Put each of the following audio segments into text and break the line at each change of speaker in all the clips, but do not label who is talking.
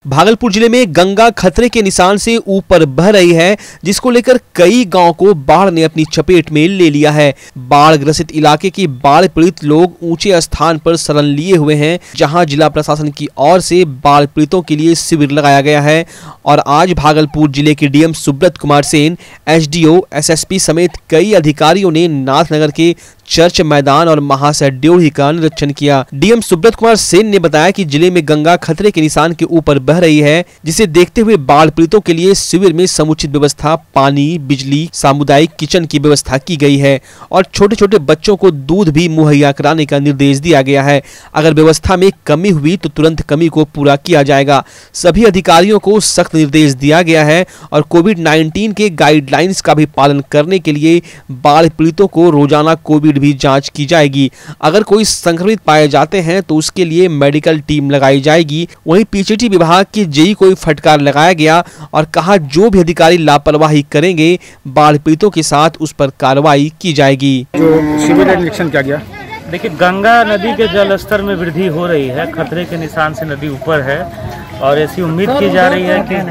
भागलपुर जिले में गंगा खतरे के निशान से ऊपर बह रही है, जिसको लेकर कई गांव को बाढ़ ने अपनी चपेट में ले लिया है। बाढ़ ग्रसित इलाके के बाढ़ पीड़ित लोग ऊंचे स्थान पर शरण लिए हुए हैं, जहां जिला प्रशासन की ओर से बाढ़ पीड़ितों के लिए शिविर लगाया गया है। और आज भागलपुर जिले के DM Subrat Kumar Sen, SDO, SSP समेत कई अधिकारियों ने नाथनगर के चर्च मैदान और महाशय ड्योढ़ी का निरीक्षण किया। डीएम सुब्रत कुमार सेन ने बताया कि जिले में गंगा खतरे के निशान के ऊपर बह रही है, जिसे देखते हुए बाढ़ पीड़ितों के लिए शिविर में समुचित व्यवस्था, पानी, बिजली, सामुदायिक किचन की व्यवस्था की गई है और छोटे छोटे बच्चों को दूध भी मुहैया कराने का निर्देश दिया गया है। अगर व्यवस्था में कमी हुई तो तुरंत कमी को पूरा किया जाएगा। सभी अधिकारियों को सख्त निर्देश दिया गया है और कोविड-19 के गाइडलाइंस का भी पालन करने के लिए बाढ़ पीड़ितों को रोजाना कोविड भी जांच की जाएगी। अगर कोई संक्रमित पाए जाते हैं तो उसके लिए मेडिकल टीम लगाई जाएगी। वहीं पीसीटी विभाग की जेई को फटकार लगाया गया और कहा जो भी अधिकारी लापरवाही करेंगे बाढ़ पीड़ितों के साथ उस पर कार्रवाई की जाएगी।
जो शिविर निरीक्षण किया गया,
देखिए गंगा नदी के जल स्तर में वृद्धि हो रही है, खतरे के निशान से नदी ऊपर है और ऐसी उम्मीद की जा रही है कि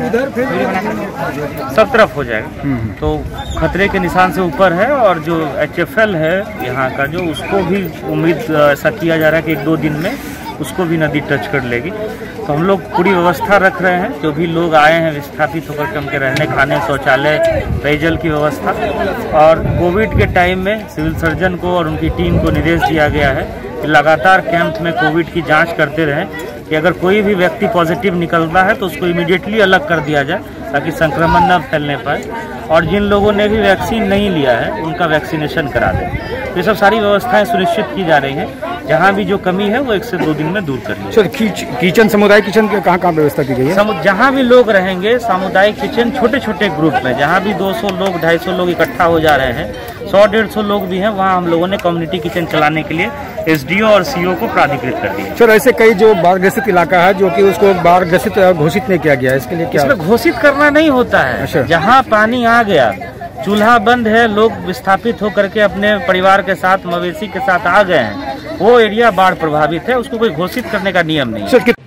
सब तरफ हो जाएगा। तो खतरे के निशान से ऊपर है और जो HFL है यहाँ का जो उसको भी उम्मीद ऐसा किया जा रहा है कि 1-2 दिन में उसको भी नदी टच कर लेगी। तो हम लोग पूरी व्यवस्था रख रहे हैं, जो भी लोग आए हैं विस्थापित होकर के उनके रहने खाने, शौचालय, पेयजल की व्यवस्था। और कोविड के टाइम में सिविल सर्जन को और उनकी टीम को निर्देश दिया गया है कि लगातार कैंप में कोविड की जांच करते रहें कि अगर कोई भी व्यक्ति पॉजिटिव निकलता है तो उसको इमीडिएटली अलग कर दिया जाए ताकि संक्रमण न फैलने पाए। और जिन लोगों ने भी वैक्सीन नहीं लिया है उनका वैक्सीनेशन करा दें। तो ये सब सारी व्यवस्थाएं सुनिश्चित की जा रही हैं। जहाँ भी जो कमी है वो 1 से 2 दिन में दूर कर ली।
सर किचन, सामुदायिक किचन के कहाँ व्यवस्था की गई है?
जहाँ भी लोग रहेंगे सामुदायिक किचन छोटे छोटे ग्रुप में, जहाँ भी 200 लोग 250 लोग इकट्ठा हो जा रहे हैं, 100-150 लोग भी हैं, वहाँ हम लोगों ने कम्युनिटी किचन चलाने के लिए एसडीओ और सीओ को प्राधिकृत कर दिया।
सर ऐसे कई जो बाढ़ ग्रसित इलाका है जो कि उसको बाढ़ ग्रसित घोषित नहीं किया गया, इसके लिए क्या?
इसमें घोषित करना नहीं होता है। जहाँ पानी आ गया, चूल्हा बंद है, लोग विस्थापित होकर के अपने परिवार के साथ, मवेशी के साथ आ गए हैं, वो एरिया बाढ़ प्रभावित है, उसको कोई घोषित करने का नियम नहीं है।